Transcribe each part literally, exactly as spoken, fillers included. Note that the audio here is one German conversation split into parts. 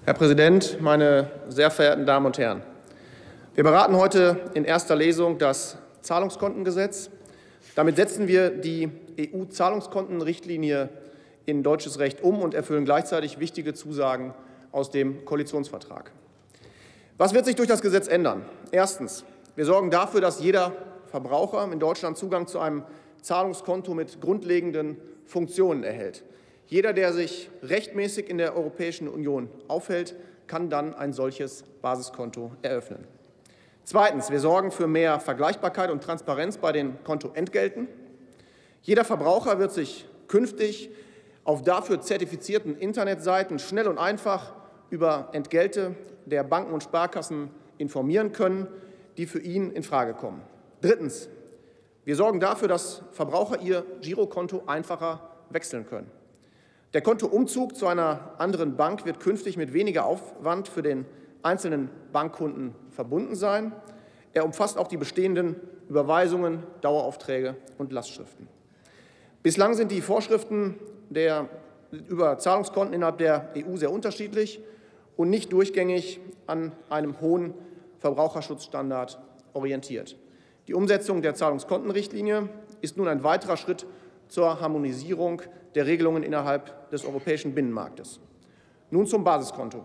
Herr Präsident, meine sehr verehrten Damen und Herren! Wir beraten heute in erster Lesung das Zahlungskontengesetz. Damit setzen wir die E U-Zahlungskontenrichtlinie in deutsches Recht um und erfüllen gleichzeitig wichtige Zusagen aus dem Koalitionsvertrag. Was wird sich durch das Gesetz ändern? Erstens. Wir sorgen dafür, dass jeder Verbraucher in Deutschland Zugang zu einem Zahlungskonto mit grundlegenden Funktionen erhält. Jeder, der sich rechtmäßig in der Europäischen Union aufhält, kann dann ein solches Basiskonto eröffnen. Zweitens. Wir sorgen für mehr Vergleichbarkeit und Transparenz bei den Kontoentgelten. Jeder Verbraucher wird sich künftig auf dafür zertifizierten Internetseiten schnell und einfach über Entgelte der Banken und Sparkassen informieren können, die für ihn in Frage kommen. Drittens. Wir sorgen dafür, dass Verbraucher ihr Girokonto einfacher wechseln können. Der Kontoumzug zu einer anderen Bank wird künftig mit weniger Aufwand für den einzelnen Bankkunden verbunden sein. Er umfasst auch die bestehenden Überweisungen, Daueraufträge und Lastschriften. Bislang sind die Vorschriften der, über Zahlungskonten innerhalb der E U sehr unterschiedlich und nicht durchgängig an einem hohen Verbraucherschutzstandard orientiert. Die Umsetzung der Zahlungskontenrichtlinie ist nun ein weiterer Schritt zur Harmonisierung der Regelungen innerhalb des europäischen Binnenmarktes. Nun zum Basiskonto.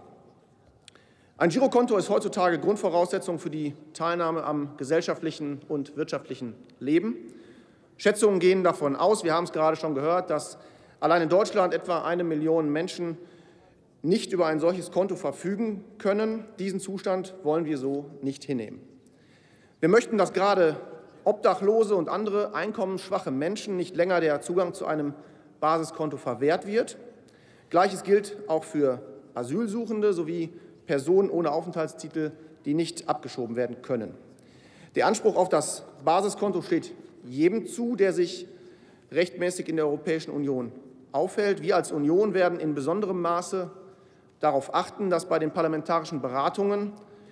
Ein Girokonto ist heutzutage Grundvoraussetzung für die Teilnahme am gesellschaftlichen und wirtschaftlichen Leben. Schätzungen gehen davon aus, wir haben es gerade schon gehört, dass allein in Deutschland etwa eine Million Menschen nicht über ein solches Konto verfügen können. Diesen Zustand wollen wir so nicht hinnehmen. Wir möchten, dass gerade Obdachlose und andere einkommensschwache Menschen nicht länger der Zugang zu einem Basiskonto verwehrt wird. Gleiches gilt auch für Asylsuchende sowie Personen ohne Aufenthaltstitel, die nicht abgeschoben werden können. Der Anspruch auf das Basiskonto steht jedem zu, der sich rechtmäßig in der Europäischen Union aufhält. Wir als Union werden in besonderem Maße darauf achten, dass bei den parlamentarischen Beratungen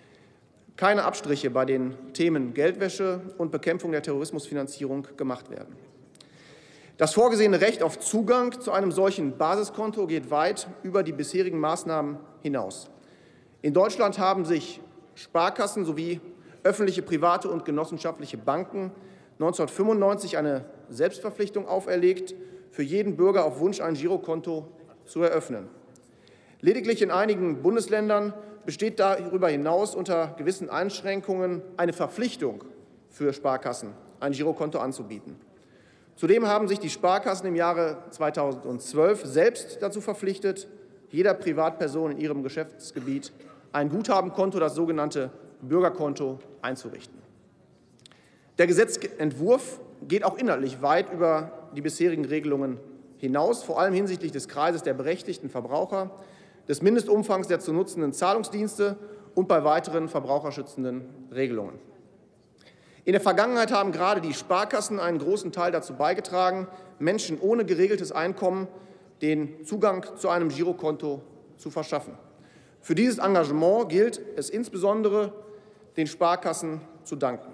keine Abstriche bei den Themen Geldwäsche und Bekämpfung der Terrorismusfinanzierung gemacht werden. Das vorgesehene Recht auf Zugang zu einem solchen Basiskonto geht weit über die bisherigen Maßnahmen hinaus. In Deutschland haben sich Sparkassen sowie öffentliche, private und genossenschaftliche Banken neunzehnhundertfünfundneunzig eine Selbstverpflichtung auferlegt, für jeden Bürger auf Wunsch ein Girokonto zu eröffnen. Lediglich in einigen Bundesländern besteht darüber hinaus unter gewissen Einschränkungen eine Verpflichtung für Sparkassen, ein Girokonto anzubieten. Zudem haben sich die Sparkassen im Jahre zweitausendzwölf selbst dazu verpflichtet, jeder Privatperson in ihrem Geschäftsgebiet ein Guthabenkonto, das sogenannte Bürgerkonto, einzurichten. Der Gesetzentwurf geht auch inhaltlich weit über die bisherigen Regelungen hinaus, vor allem hinsichtlich des Kreises der berechtigten Verbraucher, des Mindestumfangs der zu nutzenden Zahlungsdienste und bei weiteren verbraucherschützenden Regelungen. In der Vergangenheit haben gerade die Sparkassen einen großen Teil dazu beigetragen, Menschen ohne geregeltes Einkommen den Zugang zu einem Girokonto zu verschaffen. Für dieses Engagement gilt es insbesondere, den Sparkassen zu danken.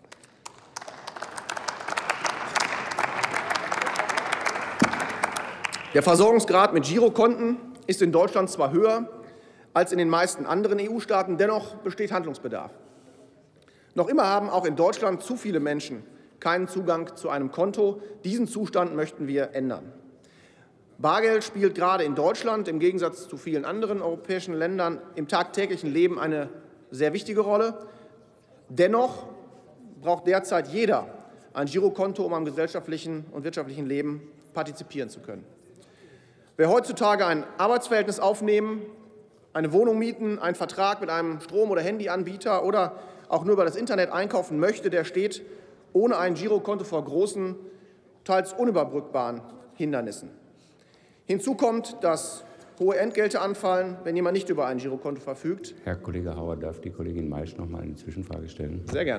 Der Versorgungsgrad mit Girokonten ist in Deutschland zwar höher als in den meisten anderen E U-Staaten, dennoch besteht Handlungsbedarf. Noch immer haben auch in Deutschland zu viele Menschen keinen Zugang zu einem Konto. Diesen Zustand möchten wir ändern. Bargeld spielt gerade in Deutschland im Gegensatz zu vielen anderen europäischen Ländern im tagtäglichen Leben eine sehr wichtige Rolle. Dennoch braucht derzeit jeder ein Girokonto, um am gesellschaftlichen und wirtschaftlichen Leben partizipieren zu können. Wer heutzutage ein Arbeitsverhältnis aufnehmen, eine Wohnung mieten, einen Vertrag mit einem Strom- oder Handyanbieter oder auch nur über das Internet einkaufen möchte, der steht ohne ein Girokonto vor großen, teils unüberbrückbaren Hindernissen. Hinzu kommt, dass hohe Entgelte anfallen, wenn jemand nicht über ein Girokonto verfügt. Herr Kollege Hauer, darf die Kollegin Maisch noch mal eine Zwischenfrage stellen? Sehr gerne.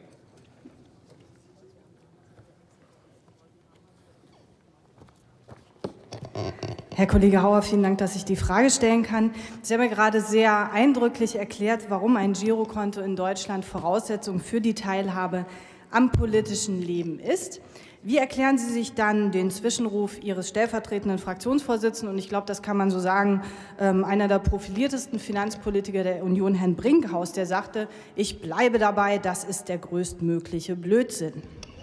Herr Kollege Hauer, vielen Dank, dass ich die Frage stellen kann. Sie haben ja gerade sehr eindrücklich erklärt, warum ein Girokonto in Deutschland Voraussetzung für die Teilhabe am politischen Leben ist. Wie erklären Sie sich dann den Zwischenruf Ihres stellvertretenden Fraktionsvorsitzenden, und ich glaube, das kann man so sagen, einer der profiliertesten Finanzpolitiker der Union, Herrn Brinkhaus, der sagte, ich bleibe dabei, das ist der größtmögliche Blödsinn?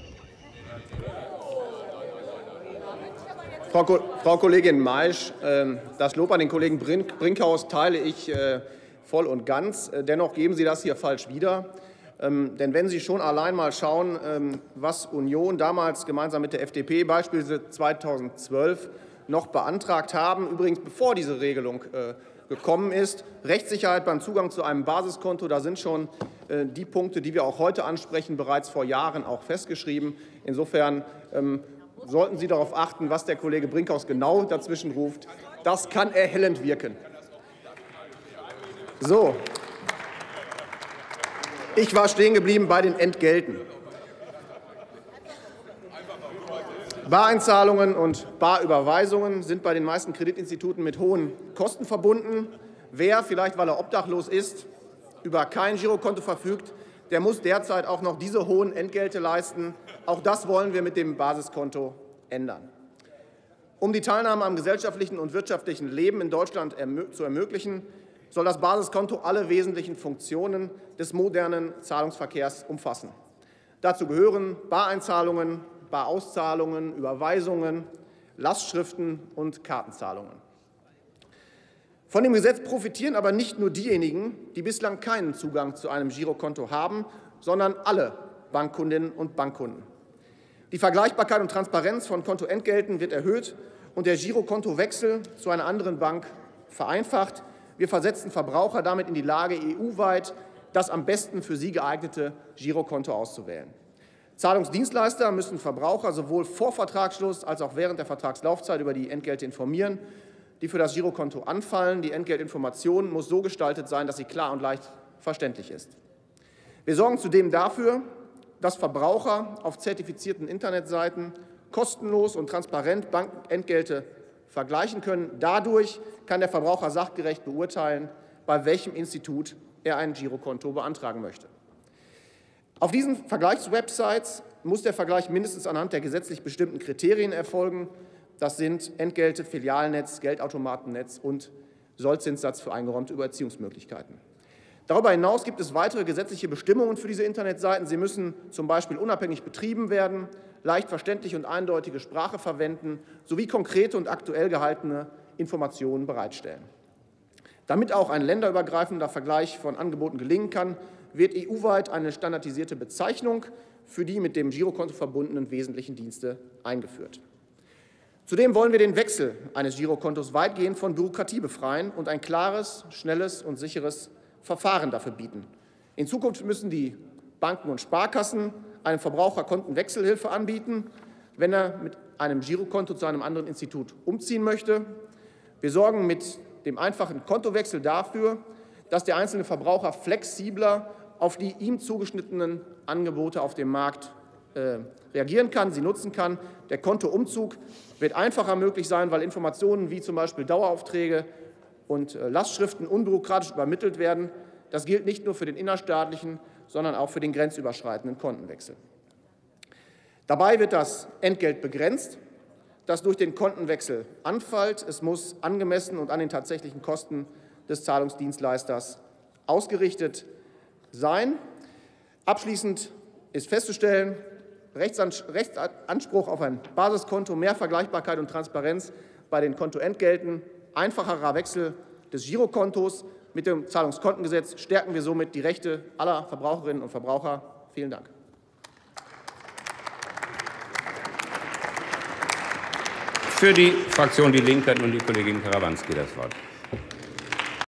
Frau, Ko Frau Kollegin Maisch, äh, das Lob an den Kollegen Brink Brinkhaus teile ich äh, voll und ganz. Dennoch geben Sie das hier falsch wieder. Ähm, denn wenn Sie schon allein mal schauen, ähm, was Union damals gemeinsam mit der F D P beispielsweise zweitausendzwölf noch beantragt haben, übrigens bevor diese Regelung äh, gekommen ist, Rechtssicherheit beim Zugang zu einem Basiskonto, da sind schon äh, die Punkte, die wir auch heute ansprechen, bereits vor Jahren auch festgeschrieben. Insofern ähm, sollten Sie darauf achten, was der Kollege Brinkhaus genau dazwischen ruft. Das kann erhellend wirken. So. Ich war stehen geblieben bei den Entgelten. Bareinzahlungen und Barüberweisungen sind bei den meisten Kreditinstituten mit hohen Kosten verbunden. Wer, vielleicht weil er obdachlos ist, über kein Girokonto verfügt, der muss derzeit auch noch diese hohen Entgelte leisten. Auch das wollen wir mit dem Basiskonto ändern. Um die Teilnahme am gesellschaftlichen und wirtschaftlichen Leben in Deutschland zu ermöglichen, soll das Basiskonto alle wesentlichen Funktionen des modernen Zahlungsverkehrs umfassen. Dazu gehören Bareinzahlungen, Barauszahlungen, Überweisungen, Lastschriften und Kartenzahlungen. Von dem Gesetz profitieren aber nicht nur diejenigen, die bislang keinen Zugang zu einem Girokonto haben, sondern alle Bankkundinnen und Bankkunden. Die Vergleichbarkeit und Transparenz von Kontoentgelten wird erhöht und der Girokontowechsel zu einer anderen Bank vereinfacht. Wir versetzen Verbraucher damit in die Lage, E U-weit das am besten für sie geeignete Girokonto auszuwählen. Zahlungsdienstleister müssen Verbraucher sowohl vor Vertragsschluss als auch während der Vertragslaufzeit über die Entgelte informieren, die für das Girokonto anfallen. Die Entgeltinformation muss so gestaltet sein, dass sie klar und leicht verständlich ist. Wir sorgen zudem dafür, dass Verbraucher auf zertifizierten Internetseiten kostenlos und transparent Bankentgelte vergleichen können. Dadurch kann der Verbraucher sachgerecht beurteilen, bei welchem Institut er ein Girokonto beantragen möchte. Auf diesen Vergleichswebsites muss der Vergleich mindestens anhand der gesetzlich bestimmten Kriterien erfolgen. Das sind Entgelte, Filialnetz, Geldautomatennetz und Sollzinssatz für eingeräumte Überziehungsmöglichkeiten. Darüber hinaus gibt es weitere gesetzliche Bestimmungen für diese Internetseiten. Sie müssen zum Beispiel unabhängig betrieben werden, leicht verständliche und eindeutige Sprache verwenden sowie konkrete und aktuell gehaltene Informationen bereitstellen. Damit auch ein länderübergreifender Vergleich von Angeboten gelingen kann, wird E U-weit eine standardisierte Bezeichnung für die mit dem Girokonto verbundenen wesentlichen Dienste eingeführt. Zudem wollen wir den Wechsel eines Girokontos weitgehend von Bürokratie befreien und ein klares, schnelles und sicheres Verfahren dafür bieten. In Zukunft müssen die Banken und Sparkassen einem Verbraucher Kontenwechselhilfe anbieten, wenn er mit einem Girokonto zu einem anderen Institut umziehen möchte. Wir sorgen mit dem einfachen Kontowechsel dafür, dass der einzelne Verbraucher flexibler auf die ihm zugeschnittenen Angebote auf dem Markt äh, reagieren kann, sie nutzen kann. Der Kontoumzug wird einfacher möglich sein, weil Informationen wie zum Beispiel Daueraufträge und äh, Lastschriften unbürokratisch übermittelt werden. Das gilt nicht nur für den innerstaatlichen, sondern auch für den grenzüberschreitenden Kontenwechsel. Dabei wird das Entgelt begrenzt, das durch den Kontenwechsel anfällt. Es muss angemessen und an den tatsächlichen Kosten des Zahlungsdienstleisters ausgerichtet sein. Abschließend ist festzustellen, Rechtsanspruch auf ein Basiskonto, mehr Vergleichbarkeit und Transparenz bei den Kontoentgelten, einfacherer Wechsel des Girokontos. Mit dem Zahlungskontengesetz stärken wir somit die Rechte aller Verbraucherinnen und Verbraucher. Vielen Dank. Für die Fraktion Die Linke hat nun die Kollegin Karawanski das Wort.